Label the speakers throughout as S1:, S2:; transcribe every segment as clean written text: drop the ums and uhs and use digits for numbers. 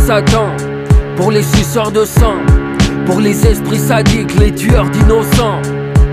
S1: Satan, pour les suceurs de sang, pour les esprits sadiques, les tueurs d'innocents.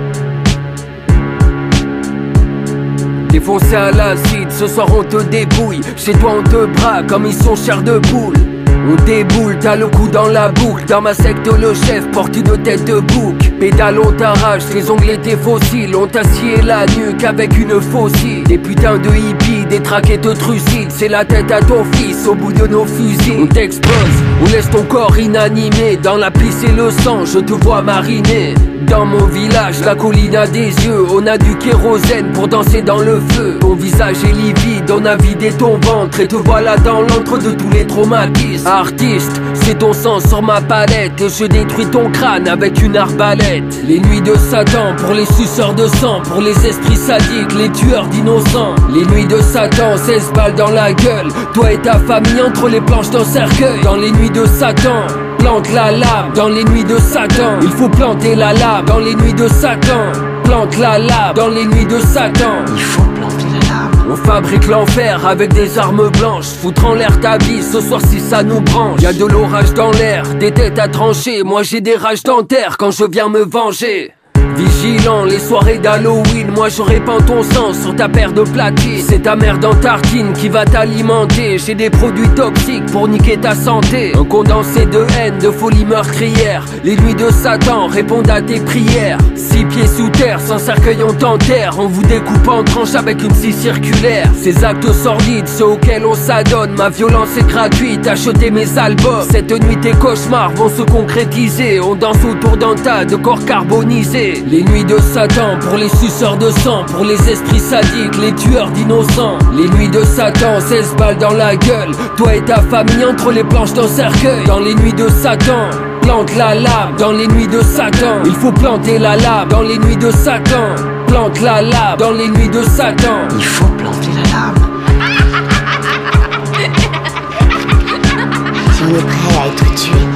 S1: Défoncé à l'acide, ce soir on te débouille. Chez toi on te braque comme ils sont chairs de poule. On déboule, t'as le cou dans la boucle. Dans ma secte le chef porte une tête de bouc. Pédale on t'arrache, tes ongles et tes fossiles. On t'a scié la nuque avec une faucille. Des putains de hippies, des traquets te trucident. C'est la tête à ton fils au bout de nos fusils. On t'explose, on laisse ton corps inanimé. Dans la pisse et le sang, je te vois mariner. Dans mon village, la colline a des yeux. On a du kérosène pour danser dans le feu. Ton visage est livide, on a vidé ton ventre. Et te voilà dans l'antre de tous les traumatismes. Artiste, c'est ton sang sur ma palette. Et je détruis ton crâne avec une arbalète. Les nuits de Satan, pour les suceurs de sang, pour les esprits sadiques, les tueurs d'innocents. Les nuits de Satan, 16 balles dans la gueule. Toi et ta famille entre les planches d'un cercueil. Dans les nuits de Satan, plante la lame. Dans les nuits de Satan, il faut planter la lame. Dans les nuits de Satan, plante la lame. Dans les nuits de Satan,
S2: il faut planter la lame.
S1: On fabrique l'enfer avec des armes blanches. Foutre en l'air ta vie ce soir si ça nous branche. Y'a de l'orage dans l'air, des têtes à trancher. Moi j'ai des rages dentaires quand je viens me venger. Vigilant, les soirées d'Halloween, moi je répands ton sang sur ta paire de platines. C'est ta mère dans tartine qui va t'alimenter. J'ai des produits toxiques pour niquer ta santé. Un condensé de haine, de folie meurtrière. Les nuits de Satan répondent à tes prières. 6 pieds sous terre, sans cercueil on t'enterre. On vous découpe en tranches avec une scie circulaire. Ces actes sordides, ceux auxquels on s'adonne. Ma violence est gratuite, achetez mes albums. Cette nuit tes cauchemars vont se concrétiser. On danse autour d'un tas de corps carbonisés. Les nuits de Satan, pour les suceurs de sang, pour les esprits sadiques, les tueurs d'innocents. Les nuits de Satan, 16 balles dans la gueule. Toi et ta famille entre les planches d'un cercueil. Dans les nuits de Satan, plante la lame. Dans les nuits de Satan, il faut planter la lame. Dans les nuits de Satan, plante la lame. Dans les nuits de Satan,
S2: il faut planter la lame. Si on est prêt à être tué,